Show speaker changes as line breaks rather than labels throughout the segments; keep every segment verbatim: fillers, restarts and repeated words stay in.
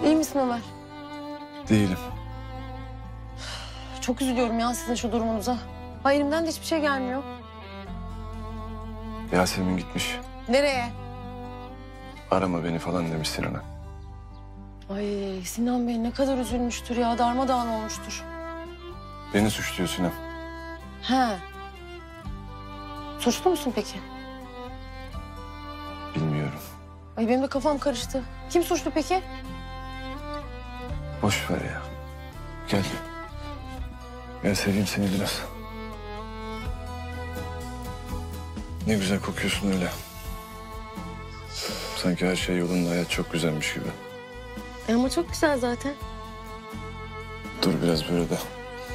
İyi misin Ömer?
Değilim.
Çok üzülüyorum ya sizin şu durumunuza. Ay elimden de hiçbir şey gelmiyor.
Yasemin gitmiş.
Nereye?
Arama beni falan demiş Sinan'a.
Ay Sinan Bey ne kadar üzülmüştür ya. Darmadağın olmuştur.
Beni suçluyor Sinan.
He. Suçlu musun peki?
Bilmiyorum.
Ay benim de kafam karıştı. Kim suçlu peki?
Boş ver ya. Gel. Gel seveyim seni biraz. Ne güzel kokuyorsun öyle. Sanki her şey yolunda, hayat çok güzelmiş gibi.
E ama çok güzel zaten.
Dur biraz böyle de.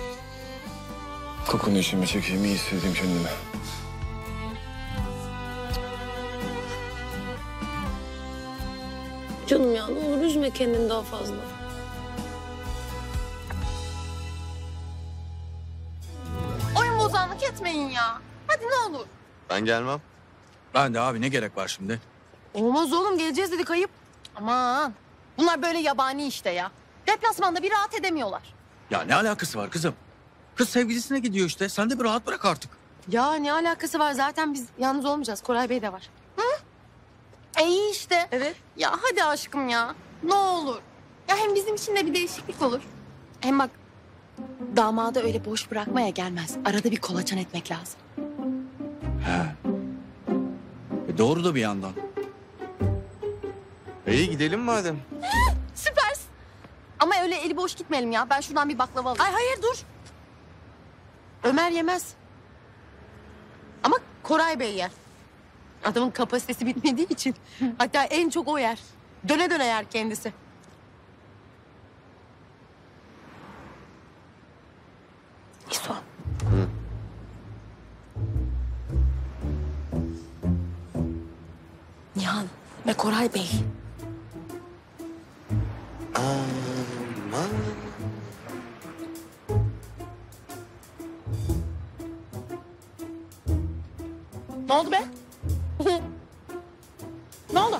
Kokunu içime çekeyim, iyi hissedeyim kendimi.
Canım ya ne olur üzme kendini daha fazla. Oyun bozanlık etmeyin ya. Hadi ne olur.
Ben gelmem.
Ben de abi ne gerek var şimdi?
Olmaz oğlum geleceğiz dedik ayıp. Aman bunlar böyle yabani işte ya. Deplasmanda bir rahat edemiyorlar.
Ya ne alakası var kızım? Kız sevgilisine gidiyor işte. Sen de bir rahat bırak artık.
Ya ne alakası var zaten biz yalnız olmayacağız. Koray Bey de var. Hı? E iyi işte. Evet. Ya hadi aşkım ya. Ne olur. Ya hem bizim için de bir değişiklik olur. Hem bak damadı öyle boş bırakmaya gelmez. Arada bir kolaçan etmek lazım.
He. E doğru da bir yandan.
İyi gidelim madem.
Süpersin. Ama öyle eli boş gitmeyelim ya. Ben şuradan bir baklava alayım. Ay hayır dur. Ömer yemez. Ama Koray Bey yer. Adamın kapasitesi bitmediği için. Hatta en çok o yer. Döne döne yer kendisi. İso.
Hı.
Nihan ve Koray Bey.
Aman.
Ne oldu be? Ne oldu?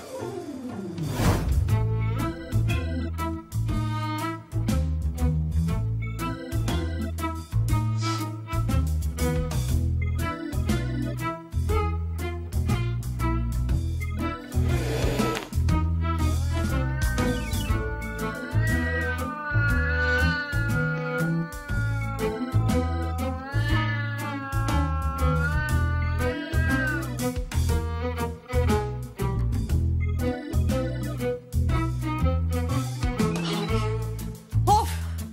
Of!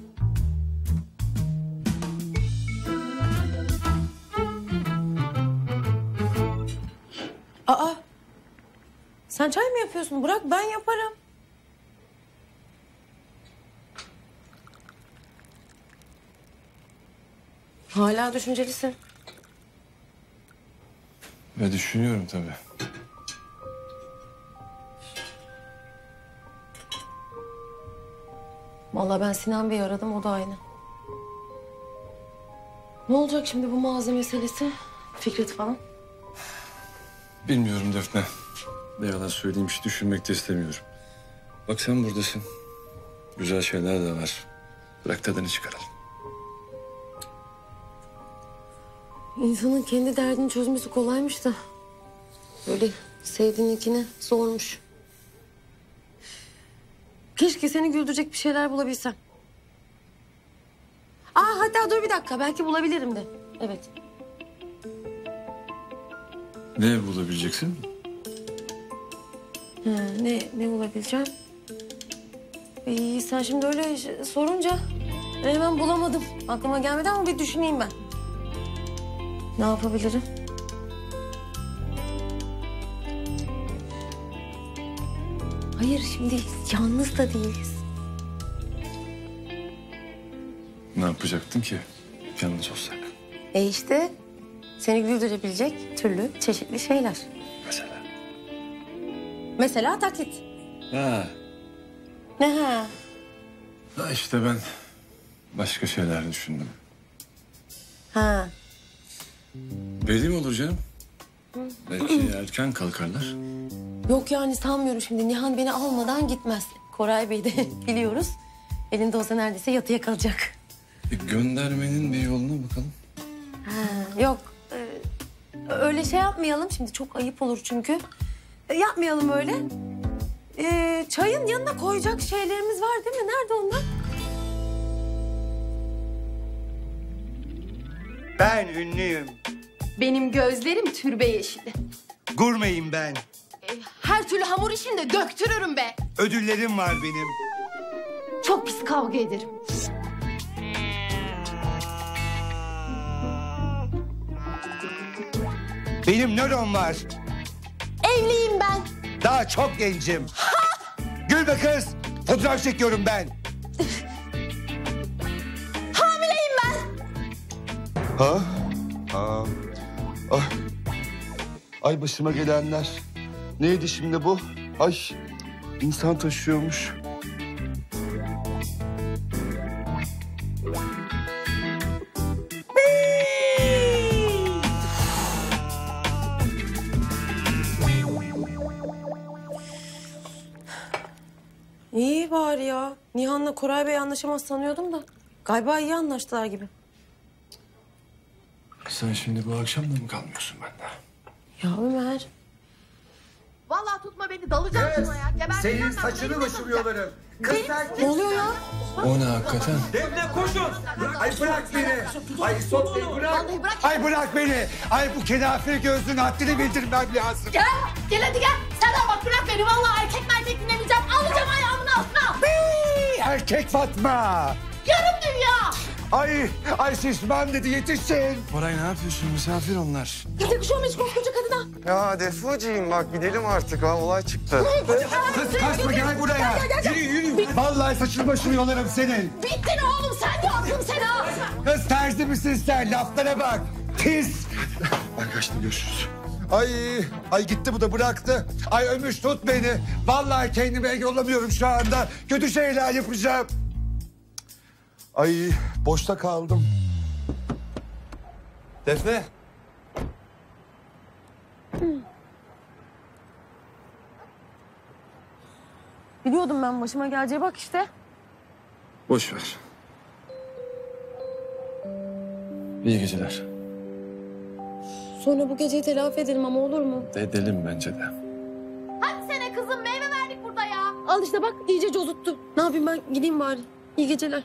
Aa! Sen çay mı yapıyorsun? Bırak ben yaparım. Hala düşüncelisin.
Ve düşünüyorum tabii.
Vallahi ben Sinan Bey'i aradım, o da aynı. Ne olacak şimdi bu mağaza meselesi? Fikret falan.
Bilmiyorum Defne. Ne yalan söyleyeyim, hiç düşünmek de istemiyorum. Bak sen buradasın. Güzel şeyler de var. Bırak tadını çıkaralım.
İnsanın kendi derdini çözmesi kolaymış da... böyle sevdiğininkine zormuş. Keşke seni güldürecek bir şeyler bulabilsem. Aa hatta dur bir dakika, belki bulabilirim de. Evet.
Ne bulabileceksin?
Ha, ne ne bulabileceğim? İyi, sen şimdi öyle sorunca hemen bulamadım. Aklıma gelmedi ama bir düşüneyim ben. Ne yapabilirim? Hayır şimdi yalnız da değiliz.
Ne yapacaktın ki yalnız olsak?
E işte seni güldürebilecek türlü çeşitli şeyler.
Mesela?
Mesela taklit.
Ha.
Ne ha?
Ha işte ben başka şeyler düşündüm.
Ha.
Belli mi olur canım? Belki erken kalkarlar.
Yok yani sanmıyorum şimdi. Nihan beni almadan gitmez. Koray Bey de biliyoruz. Elinde olsa neredeyse yatıya kalacak.
E, göndermenin bir yoluna bakalım.
Ha, yok. e, öyle şey yapmayalım. Şimdi çok ayıp olur çünkü. E, yapmayalım öyle. E, çayın yanına koyacak şeylerimiz var değil mi? Nerede onlar?
Ben ünlüyüm.
Benim gözlerim türbe yeşili.
Gurmeyim ben.
Her türlü hamur işinde döktürürüm be.
Ödüllerim var benim.
Çok pis kavga ederim.
Benim nöron var.
Evliyim ben.
Daha çok gencim. Gül be kız. Fotoğraf çekiyorum ben.
Hamileyim ben.
Ha? Ha. Ah. Ay başıma gelenler. Neydi şimdi bu? Ay insan taşıyormuş.
İyi bari ya. Nihan'la Koray Bey anlaşamaz sanıyordum da. Galiba iyi anlaştılar gibi.
Sen şimdi bu akşam da mı kalmıyorsun benden?
Ya Ömer.
Vallahi tutma beni dalacağım şuna ya. Geberteceğim
Senin
ben,
saçını
beni
başımı yolarım. Kız sen
Ne oluyor ya?
O ne hakikaten?
Defne koşun. Ay bırak beni. Ay sok beni bırak.
Vallahi bırak.
Ay bırak beni. Ay bu kenafir gözlüğün haddini bildirmem lazım.
Gel, gel hadi gel. Sen de bak bırak beni. Vallahi erkek merkek dinlemeyeceğim. Alacağım ayağımın altına.
Hey, erkek Fatma.
Yarım dünya.
Ay, ay şişman dedi yetişin.
Koray ne yapıyorsun? Misafir onlar.
Yakışıyormuş koskoca kadına.
Ya Defuciğim bak gidelim artık ha olay çıktı.
Kız kaçma gel buraya. Yürü yürü. Vallahi saçını başını yolarım senin.
Bittin oğlum sen de attın seni ha.
Kız terzi misin sen? Laflara bak. Pis.
Ben kaçtım, görüşürüz.
Ay, ay gitti bu da bıraktı. Ay Ömüş tut beni. Vallahi kendime engel olamıyorum şu anda. Kötü şeyler yapacağım. Ay boşta kaldım. Defne.
Biliyordum ben başıma geleceği bak işte.
Boş ver. İyi geceler.
Sonra bu geceyi telafi edelim ama olur mu?
Edelim bence de.
Hadi sene kızım meyve verdik burada ya.
Al işte bak iyice cozuttu. Ne yapayım ben gideyim bari. İyi geceler.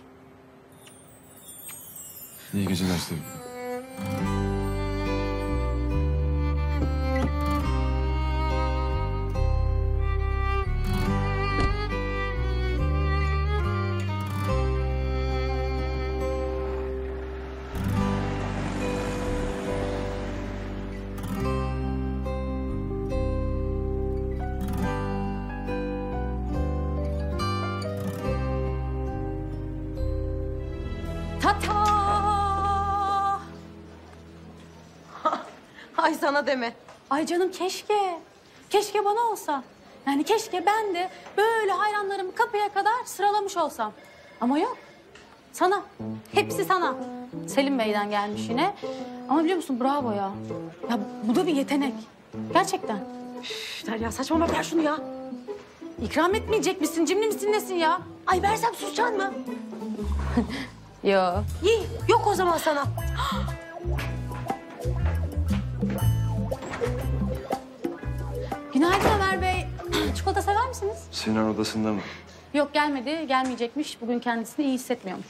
İyi geceler sevgilim.
Tata! Ay sana deme.
Ay canım keşke. Keşke bana olsa. Yani keşke ben de böyle hayranlarımı kapıya kadar sıralamış olsam. Ama yok. Sana. Hepsi sana. Selim Bey'den gelmiş yine. Ama biliyor musun bravo ya. Ya bu da bir yetenek. Gerçekten.
Üf, Derya saçmalama ver şunu ya.
İkram etmeyecek misin? Cimri misin nesin ya?
Ay versem susacaksın mı?
Yo.
İyi yok o zaman sana.
Günaydın Ömer Bey. Çikolata sever misiniz?
Sinan odasında mı?
Yok gelmedi. Gelmeyecekmiş. Bugün kendisini iyi hissetmiyormuş.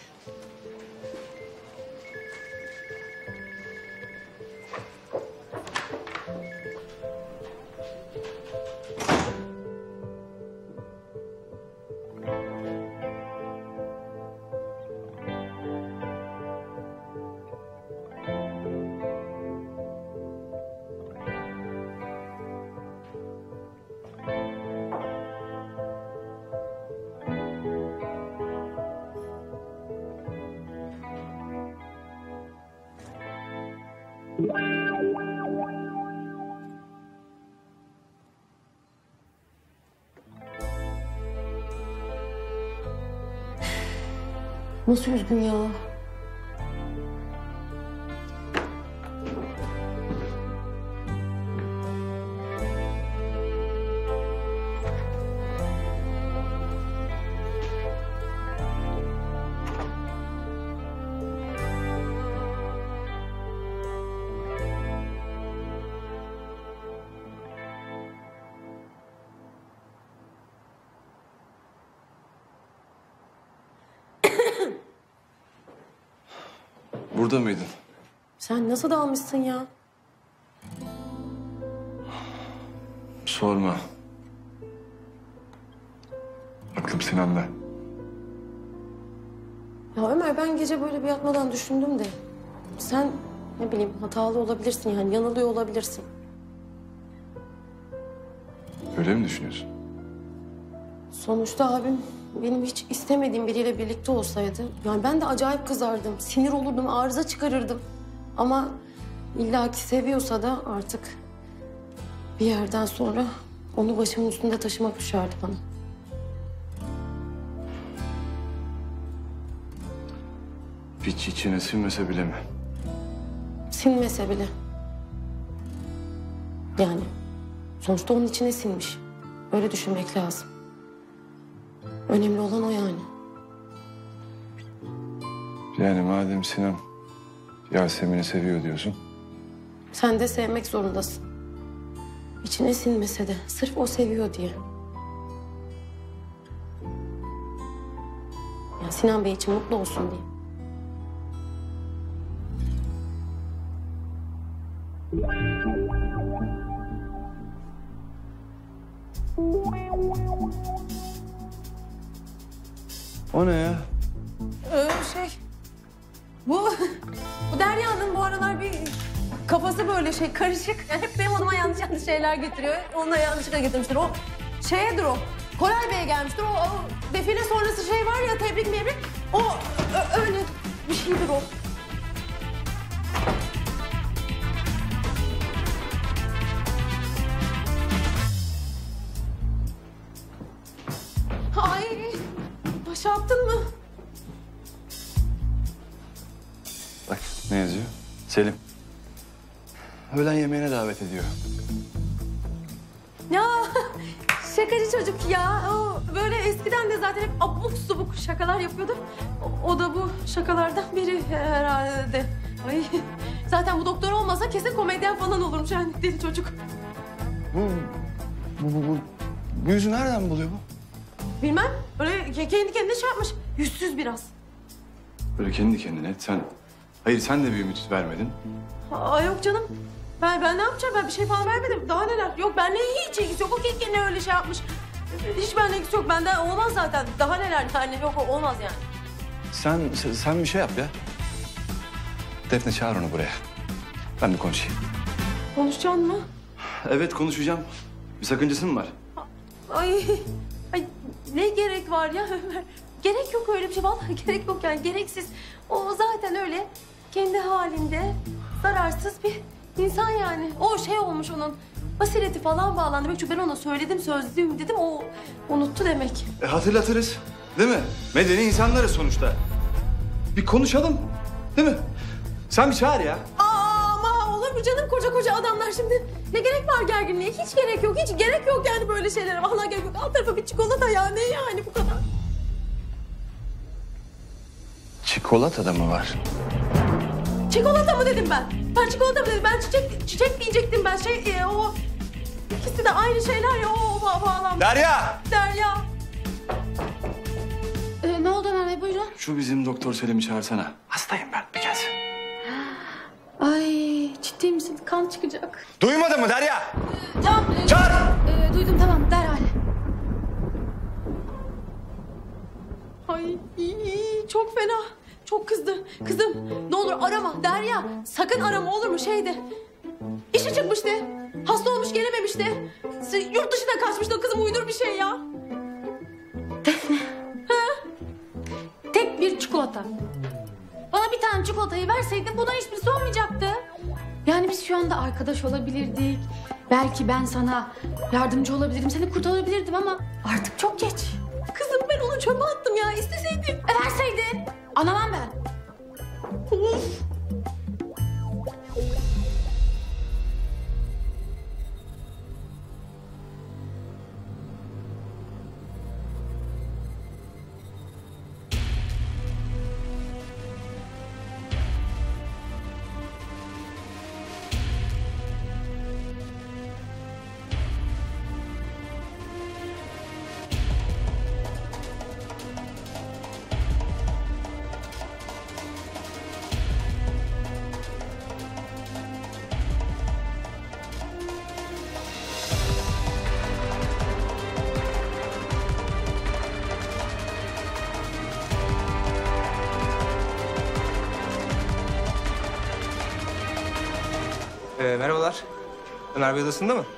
Nasıl üzgün ya?
Burada mıydın?
Sen nasıl dalmışsın ya?
Sorma. Aklım Sinan'da.
Ya Ömer ben gece böyle bir yatmadan düşündüm de. Sen ne bileyim hatalı olabilirsin yani yanılıyor olabilirsin.
Öyle mi düşünüyorsun?
Sonuçta abim benim hiç istemediğim biriyle birlikte olsaydı... yani ben de acayip kızardım, sinir olurdum, arıza çıkarırdım. Ama illaki seviyorsa da artık bir yerden sonra onu başımın üstünde taşımak düşerdi bana.
Hiç içine sinmese bile mi?
Sinmese bile. Yani sonuçta onun içine sinmiş. Öyle düşünmek lazım. Önemli olan o yani.
Yani madem Sinan Yasemin'i seviyor diyorsun.
Sen de sevmek zorundasın. İçine sinmese de sırf o seviyor diye. Ya Sinan Bey için mutlu olsun diye.
O ne ya?
Ee, şey... Bu... Bu Derya'nın bu aralar bir kafası böyle şey karışık. Yani hep benim odama yanlış yanlış şeyler getiriyor. Onu da yanlışlıkla getirmiştir. O şeyedir o. Koray Bey'e gelmiştir. O, o defile sonrası şey var ya tebrik mebrik. O ö- öyle bir şeydir o. Ay, başa attın mı?
Bak ne yazıyor? Selim. Öğlen yemeğine davet ediyor.
Ya şakacı çocuk ya. O böyle eskiden de zaten hep abuk subuk şakalar yapıyordu. O, o da bu şakalardan biri herhalde. Ay, zaten bu doktor olmasa kesin komedyen falan olurmuş yani deli çocuk.
Bu, bu, bu, bu, bu yüzü nereden buluyor bu?
Bilmem öyle ke- kendi kendine şey yapmış. Yüzsüz biraz.
Böyle kendi kendine sen... Hayır sen de bir ümit vermedin.
Aa, yok canım. Ben, ben ne yapacağım? Ben bir şey falan vermedim. Daha neler? Yok benimle hiç ilgisi yok. O kendi kendine öyle şey yapmış. Hiç benimle ilgisi yok. Benden olmaz zaten. Daha neler yani. Yok olmaz yani.
Sen, sen, sen bir şey yap ya. Defne çağır onu buraya. Ben bir konuşayım.
Konuşacaksın mı?
Evet konuşacağım. Bir sakıncası mı var?
Ay, ay ne gerek var ya Ömer? Gerek yok öyle bir şey. Vallahi gerek yok yani. Gereksiz. O zaten öyle kendi halinde zararsız bir insan yani. O şey olmuş onun. Basireti falan bağlandı. Çünkü ben ona söyledim, sözlüyüm dedim. O unuttu demek.
E, hatırlatırız. Değil mi? Medeni insanlarız sonuçta. Bir konuşalım. Değil mi? Sen bir çağır ya.
Aa, ama olur mu canım koca koca adamlar şimdi? Ne gerek var gerginliğe? Hiç gerek yok. Hiç gerek yok yani böyle şeylere. Vallahi gerek yok. Alt tarafa bir çikolata ya. Ne yani bu kadar?
Çikolata da mı var?
Çikolata mı dedim ben? Ben çikolata mı dedim? Ben çiçek, çiçek diyecektim ben. Şey e, o... İkisi de aynı şeyler ya. O, o ba- bağlam.
Derya!
Derya. Ee, ne oldu Ömer Bey? Buyurun.
Şu bizim doktor Selim'i çağırsana. Hastayım ben. Bir gelsin.
Ay ciddi misin? Kan çıkacak.
Duymadın mı Derya?
Tamam. E,
Çağır!
e, duydum tamam derhal. Ay iyi, çok fena. Çok kızdı. Kızım ne olur arama Derya. Sakın arama olur mu şeyde. İşi çıkmıştı. Hasta olmuş gelememişti. Yurt dışına kaçmıştı o kızım uydur bir şey ya. Defne. Ha? Tek bir çikolata. Bana bir tane çikolatayı verseydin bundan hiçbirisi olmayacaktı. Yani biz şu anda arkadaş olabilirdik. Belki ben sana yardımcı olabilirdim. Seni kurtarabilirdim ama artık çok geç. Kızım ben onu çöpe attım ya. İsteseydim. E verseydin. Anlamam ben. Of.
Ee, merhabalar. Ömer Bey odasında mı?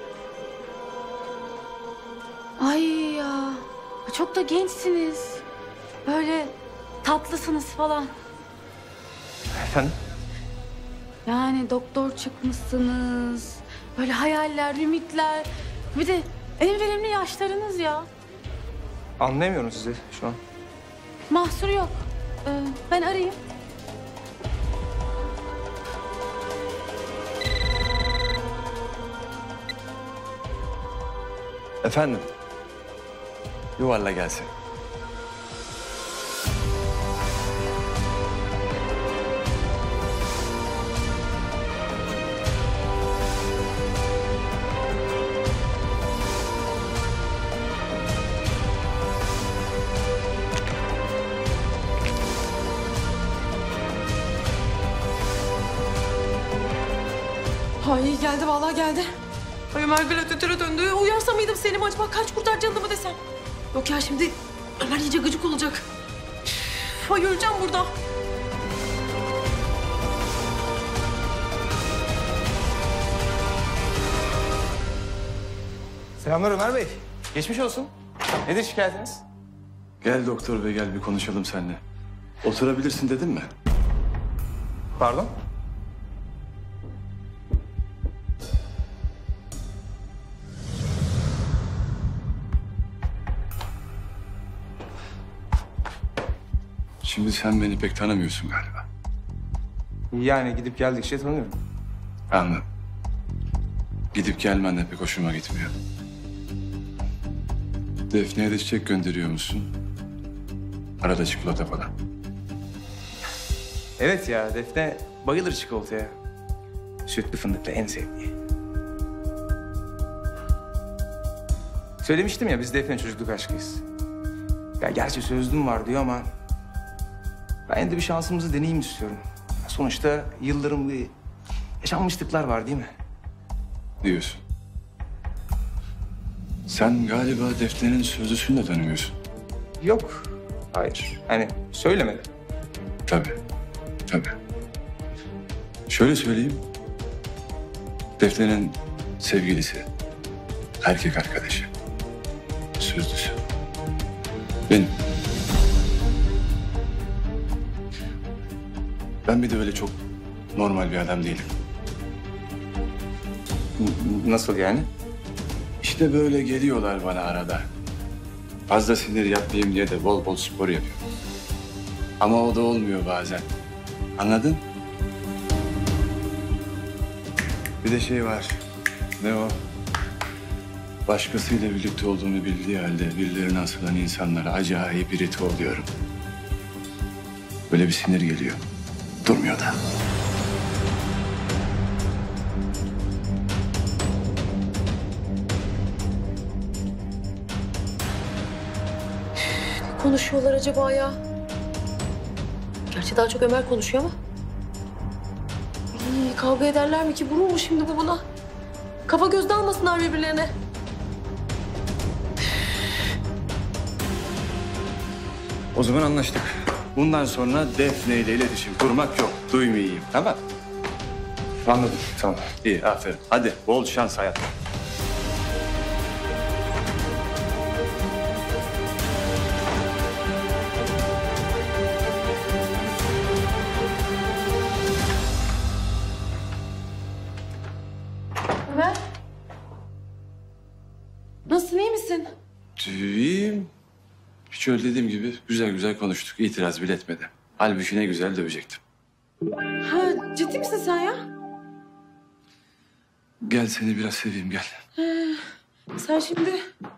Ay ya. Çok da gençsiniz. Böyle tatlısınız falan.
Efendim?
Yani doktor çıkmışsınız. Böyle hayaller, ümitler. Bir de en verimli yaşlarınız ya.
Anlayamıyorum sizi şu an.
Mahsur yok. Ee, ben arayayım.
Efendim? Yuvarla gelsin.
Ay iyi geldi vallahi geldi. Ay Ömer gladiatöre döndü. Uyarsa mıydım Selim acaba? Kaç kurtar canımı desem. Yok ya şimdi Ömer iyice gıcık olacak. Üf, ay öleceğim burada.
Selamlar Ömer Bey. Geçmiş olsun. Nedir şikayetiniz?
Gel doktor bey gel bir konuşalım seninle. Oturabilirsin dedim mi?
Pardon?
Şimdi sen beni pek tanımıyorsun galiba.
Yani gidip geldikçe tanıyorum.
Anladım. Gidip gelmen de pek hoşuma gitmiyor. Defne'ye de çiçek gönderiyor musun? Arada çikolata falan.
Evet ya Defne bayılır çikolataya. Sütlü fındıklı en sevdiği. Söylemiştim ya biz Defne çocukluk aşkıyız. Ya gerçi sözlüm var diyor ama... ben de bir şansımızı deneyeyim istiyorum. Sonuçta yılların bir yaşanmışlıklar var değil mi?
Diyorsun. Sen galiba Defne'nin sözlüsünü de tanımıyorsun.
Yok. Hayır. Hani söylemedi.
Tabii. Tabii. Şöyle söyleyeyim. Defne'nin sevgilisi, erkek arkadaşı, sözlüsü. Benim. Ben bir de öyle çok normal bir adam değilim.
N- Nasıl yani?
İşte böyle geliyorlar bana arada. Fazla sinir yapmayayım diye de bol bol spor yapıyorum. Ama o da olmuyor bazen. Anladın? Bir de şey var. Ne o? Başkasıyla birlikte olduğunu bildiği halde birilerine asılan insanlara acayip irite oluyorum. Böyle bir sinir geliyor. Durmuyor da.
Konuşuyorlar acaba ya? Gerçi daha çok Ömer konuşuyor ama. İyi, kavga ederler mi ki? Vurur mu şimdi bu buna? Kafa göz dalmasınlar birbirlerine.
O zaman anlaştık. Bundan sonra Defne ile iletişim kurmak yok. Duymayayım. Tamam.
Anladım. Tamam.
İyi, aferin. Hadi bol şans hayatım.
Ömer. Nasılsın, iyi misin?
İyiyim. Hiç öyle dediğim gibi güzel güzel konuştuk. İtiraz bile etmedi. Halbuki ne güzel dövecektim.
Ha, ciddi misin sen ya?
Gel seni biraz seveyim gel.
Sen şimdi...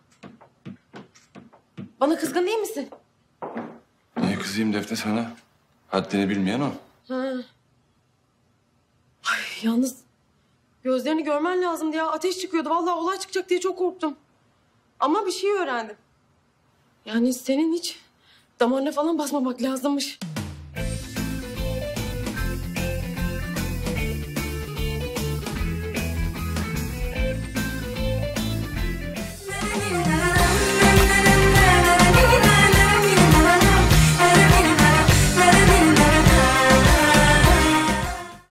bana kızgın değil misin?
Niye kızayım Defne sana? Haddini bilmeyen o.
Ha. Ay, yalnız gözlerini görmen lazımdı ya. Ateş çıkıyordu. Vallahi olay çıkacak diye çok korktum. Ama bir şey öğrendim. Yani senin hiç damarına falan basmamak lazımmış.